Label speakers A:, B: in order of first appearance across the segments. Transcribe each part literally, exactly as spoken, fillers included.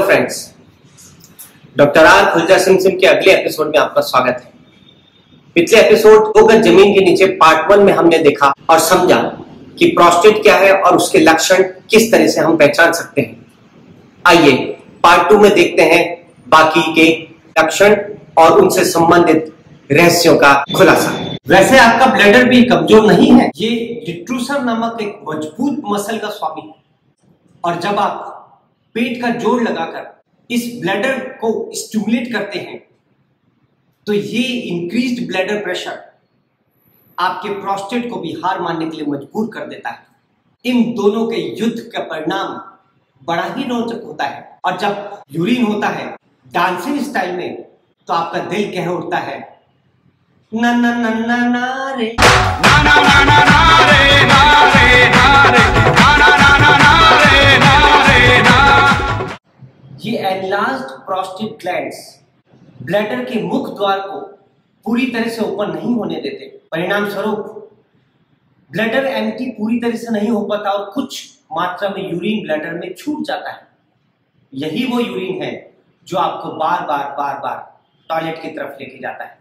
A: Friends, doctor R खुलजा सिम सिम के अगले एपिसोड में आपका स्वागत है। पिछले एपिसोड दो गज जमीन के नीचे पार्ट वन में हमने देखा और समझा कि प्रोस्टेट क्या है और उसके लक्षण किस तरह से हम पहचान सकते हैं। आइए पार्ट टू में देखते हैं बाकी के लक्षण और उनसे संबंधित रहस्यों का खुलासा। वैसे आपका ब्लैडर भी कमजोर नहीं है, ये डिट्रूसर नामक एक मजबूत मसल का स्वामी है और जब आप पेट का जोर लगाकर इस ब्लैडर को स्टिमुलेट करते हैं तो ये इंक्रीज्ड ब्लैडर प्रेशर आपके प्रोस्टेट को भी हार मानने के लिए मजबूर कर देता है। इन दोनों के युद्ध का परिणाम बड़ा ही रोचक होता है और जब यूरिन होता है डांसिंग स्टाइल में तो आपका दिल कह उठता है ना ना ना ना ना रे ना ना ना ना ना रे ना रे ना रे ना ना ना ना ना रे ना रे ना। ये एनलार्ज्ड प्रोस्टेट ग्लैंड्स ब्लैडर के मुख द्वार को पूरी तरह से ओपन नहीं होने देते। परिणाम स्वरूप ब्लैडर एम्प्टी पूरी तरह से नहीं हो पाता और कुछ मात्रा में यूरिन ब्लैडर में छूट जाता है। यही वो यूरिन है जो आपको बार बार बार बार टॉयलेट की तरफ लेके जाता है।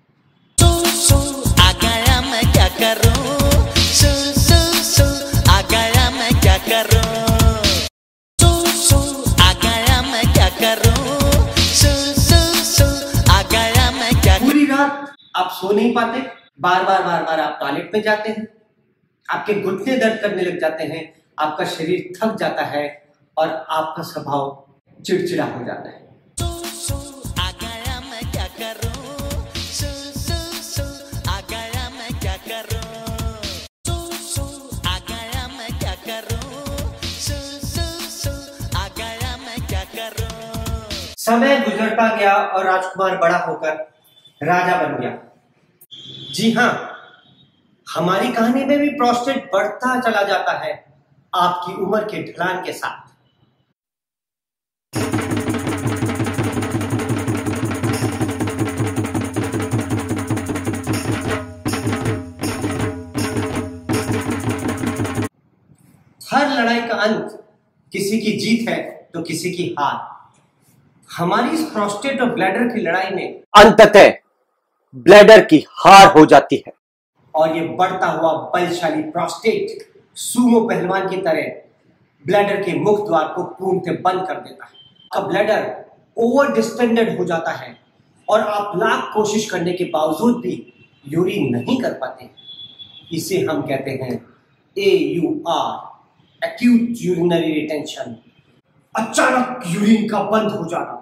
B: आ गया मैं क्या करूं, सु सु सु आ गया मैं क्या करूं, सु सु आ गया मैं क्या करूं, सु सु सु आ गया मैं क्या।
A: पूरी रात आप सो नहीं पाते, बार बार बार बार आप टॉयलेट में जाते हैं, आपके घुटने दर्द करने लग जाते हैं, आपका शरीर थक जाता है और आपका स्वभाव चिड़चिड़ा हो जाता है।
B: आ गया मैं क्या करूं, सु सु सु आ गया मैं क्या करूं, सु सु आ गया मैं क्या करूं, सु सु सु आ गया मैं क्या करूं।
A: समय गुजरता गया और राजकुमार बड़ा होकर राजा बन गया। जी हाँ, हमारी कहानी में भी प्रोस्टेट बढ़ता चला जाता है आपकी उम्र के ढलान के साथ। हर लड़ाई का अंत किसी की जीत है तो किसी की हार। हमारी इस प्रोस्टेट और ब्लैडर की लड़ाई में अंततः ब्लैडर की हार हो जाती है और ये बढ़ता हुआ बलशाली प्रोस्टेट सूमो पहलवान की तरह ब्लैडर के मुख द्वार को पूर्णतः बंद कर देता है। अब ब्लैडर ओवर डिस्टेंडेड हो जाता है और आप लाख कोशिश करने के बावजूद भी यूरिन नहीं कर पाते। इसे हम कहते हैं A U R, acute urinary retention, अचानक यूरिन का बंद हो जाना।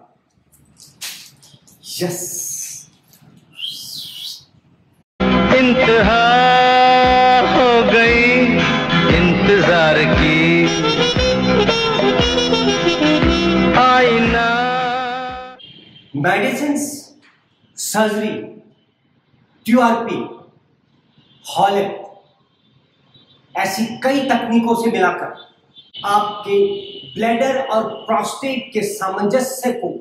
A: यस,
C: इंतहा हो गई इंतजार की, आईना।
A: मेडिसिन्स, सर्जरी, ट्यूआरपी, हॉलिप ऐसी कई तकनीकों से मिलाकर आपके ब्लैडर और प्रोस्टेट के सामंजस्य को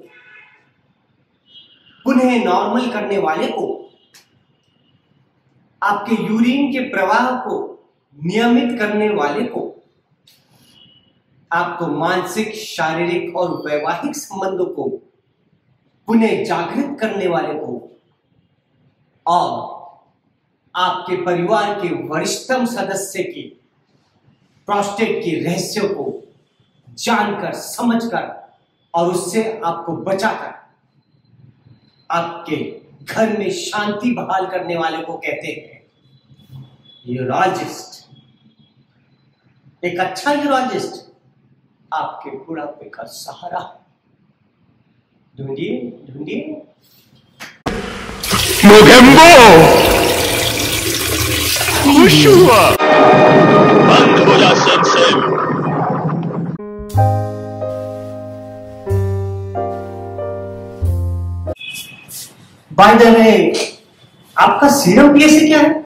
A: पुनः नॉर्मल करने वाले को, आपके यूरिन के प्रवाह को नियमित करने वाले को, आपको मानसिक, शारीरिक और वैवाहिक संबंधों को पुनः जागृत करने वाले को और आपके परिवार के वरिष्ठतम सदस्य की प्रोस्टेट के रहस्यों को जानकर, समझकर और उससे आपको बचाकर आपके घर में शांति बहाल करने वाले को कहते हैं यूरोलॉजिस्ट। एक अच्छा यूरोलॉजिस्ट आपके बुढ़ापे का सहारा। ढूंढिए ढूंढिए
C: खुश हुआ, बंद हो जा सब सब।
A: बाय द वे, आपका सीरम पीएसए क्या है?